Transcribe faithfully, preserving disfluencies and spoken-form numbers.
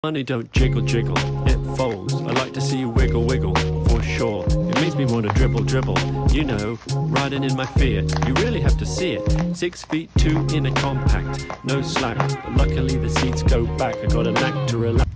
Money don't jiggle jiggle, it folds. I like to see you wiggle wiggle, for sure. It makes me want to dribble dribble, you know, riding in my Fiat. You really have to see it. Six feet two in a compact, no slack. But luckily the seats go back. I got a knack to relax.